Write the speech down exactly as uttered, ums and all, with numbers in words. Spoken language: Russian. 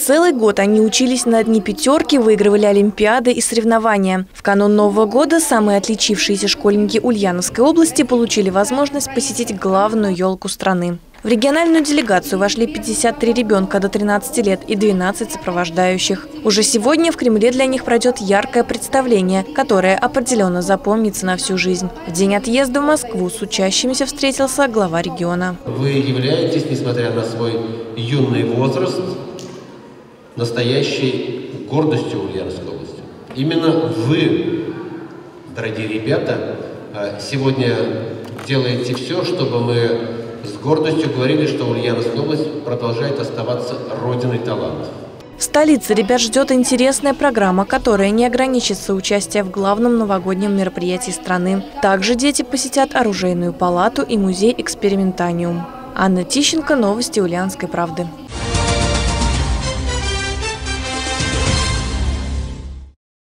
Целый год они учились на одни пятерки, выигрывали олимпиады и соревнования. В канун Нового года самые отличившиеся школьники Ульяновской области получили возможность посетить главную елку страны. В региональную делегацию вошли пятьдесят три ребенка до тринадцати лет и двенадцать сопровождающих. Уже сегодня в Кремле для них пройдет яркое представление, которое определенно запомнится на всю жизнь. В день отъезда в Москву с учащимися встретился глава региона. Вы являетесь, несмотря на свой юный возраст, настоящей гордостью Ульяновской области. Именно вы, дорогие ребята, сегодня делаете все, чтобы мы с гордостью говорили, что Ульяновская область продолжает оставаться родиной талантов. В столице ребят ждет интересная программа, которая не ограничится участием в главном новогоднем мероприятии страны. Также дети посетят оружейную палату и музей «Экспериментаниум». Анна Тищенко, новости Ульяновской правды.